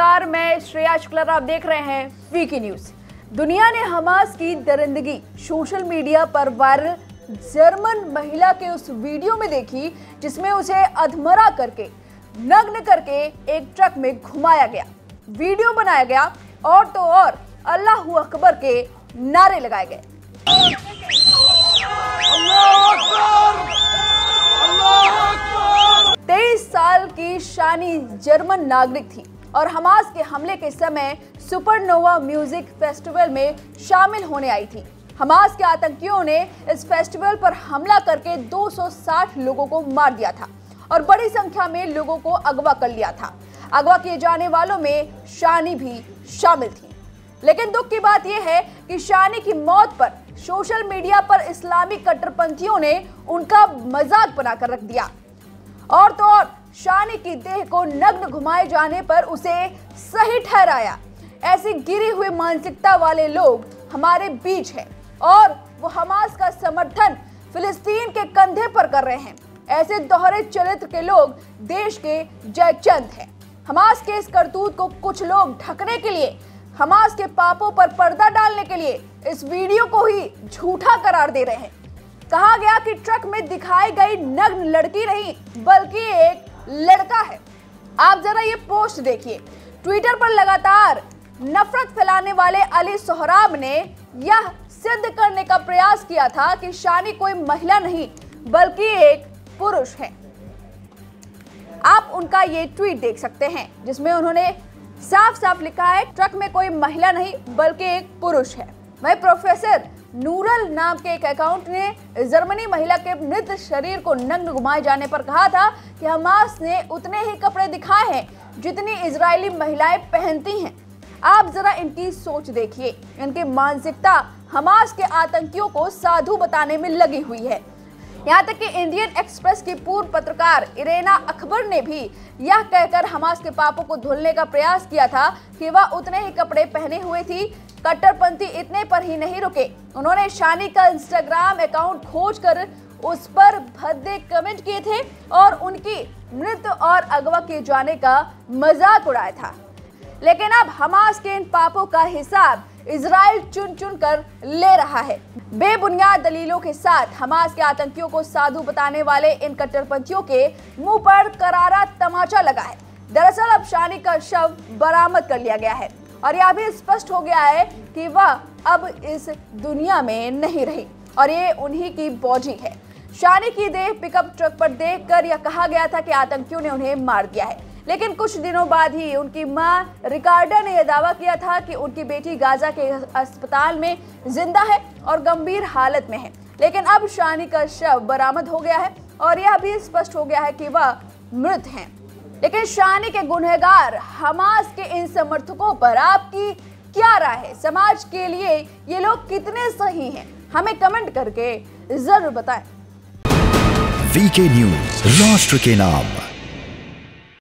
नमस्कार, मैं श्रेया शुक्ला, आप देख रहे हैं वीके न्यूज। दुनिया ने हमास की दरिंदगी सोशल मीडिया पर वायरल जर्मन महिला के उस वीडियो में देखी जिसमें उसे अधमरा करके, नग्न करके एक ट्रक में घुमाया गया, वीडियो बनाया गया और तो और अल्लाहू अकबर के नारे लगाए गए। 23 साल की शानी जर्मन नागरिक थी और हमास के हमले के समय सुपरनोवा म्यूजिक फेस्टिवल में शामिल होने आई थी। हमास के आतंकियों ने इस फेस्टिवल पर हमला करके 260 लोगों को मार दिया था और बड़ी संख्या में लोगों को अगवा कर लिया था। अगवा किए जाने वालों में शानी भी शामिल थी। लेकिन दुख की बात यह है कि शानी की मौत पर सोशल मीडिया पर इस्लामी कट्टरपंथियों ने उनका मजाक बनाकर रख दिया और तो और शानी की देह को नग्न घुमाए जाने पर उसे सही ठहराया। ऐसी गिरी हुई मानसिकता वाले लोग हमारे बीच हैं और वो हमास का समर्थन फिलिस्तीन के कंधे पर कर रहे हैं। ऐसे दोहरे चरित्र के लोग देश के जयचंद हैं। हमास के इस करतूत को कुछ लोग ढकने के लिए, हमास के पापों पर पर्दा डालने के लिए इस वीडियो को ही झूठा करार दे रहे हैं। कहा गया कि ट्रक में दिखाई गई नग्न लड़की नहीं बल्कि एक लड़का है। आप जरा ये पोस्ट देखिए। ट्विटर पर लगातार नफरत फैलाने वाले अली सोहराब ने यह सिद्ध करने का प्रयास किया था कि शानी कोई महिला नहीं बल्कि एक पुरुष है। आप उनका ये ट्वीट देख सकते हैं जिसमें उन्होंने साफ साफ लिखा है, ट्रक में कोई महिला नहीं बल्कि एक पुरुष है। वही प्रोफेसर नूरल नाम के एक अकाउंट ने जर्मनी महिला के मृत शरीर को नग्न घुमाए जाने पर कहा था कि हमास ने उतने ही कपड़े दिखाए हैं जितनी इजरायली महिलाएं पहनती हैं। आप जरा इनकी सोच देखिए। इनकी मानसिकता हमास के आतंकियों को साधु बताने में लगी हुई है। यहाँ तक कि इंडियन एक्सप्रेस की पूर्व पत्रकार इरेना अकबर ने भी यह कहकर हमास के पापों को धुलने का प्रयास किया था कि वह उतने ही कपड़े पहने हुए थी। कट्टरपंथी इतने पर ही नहीं रुके, उन्होंने शानी का इंस्टाग्राम अकाउंट खोजकर उस पर भद्दे कमेंट किए थे और उनकी मृत और अगवा किए जाने का मजाक उड़ाया था। लेकिन अब हमास के इन पापों का हिसाब इजराइल चुन चुन कर ले रहा है। बेबुनियाद दलीलों के साथ हमास के आतंकियों को साधु बताने वाले इन कट्टरपंथियों के मुंह पर करारा तमाचा लगा है। दरअसल अब शानी का शव बरामद कर लिया गया है और यह भी स्पष्ट हो गया है कि वह अब इस दुनिया में नहीं रही और ये उन्हीं की बॉडी है। शानी की देह पिकअप ट्रक पर देखकर यह कहा गया था कि आतंकियों ने उन्हें मार दिया है। लेकिन कुछ दिनों बाद ही उनकी मां रिकार्डा ने यह दावा किया था कि उनकी बेटी गाजा के अस्पताल में जिंदा है और गंभीर हालत में है। लेकिन अब शानी का शव बरामद हो गया है और यह भी स्पष्ट हो गया है कि वह मृत हैं। लेकिन शानी के गुनहगार हमास के इन समर्थकों पर आपकी क्या राय है? समाज के लिए ये लोग कितने सही हैं? हमें कमेंट करके जरूर बताएं। वीके न्यूज, राष्ट्र के नाम।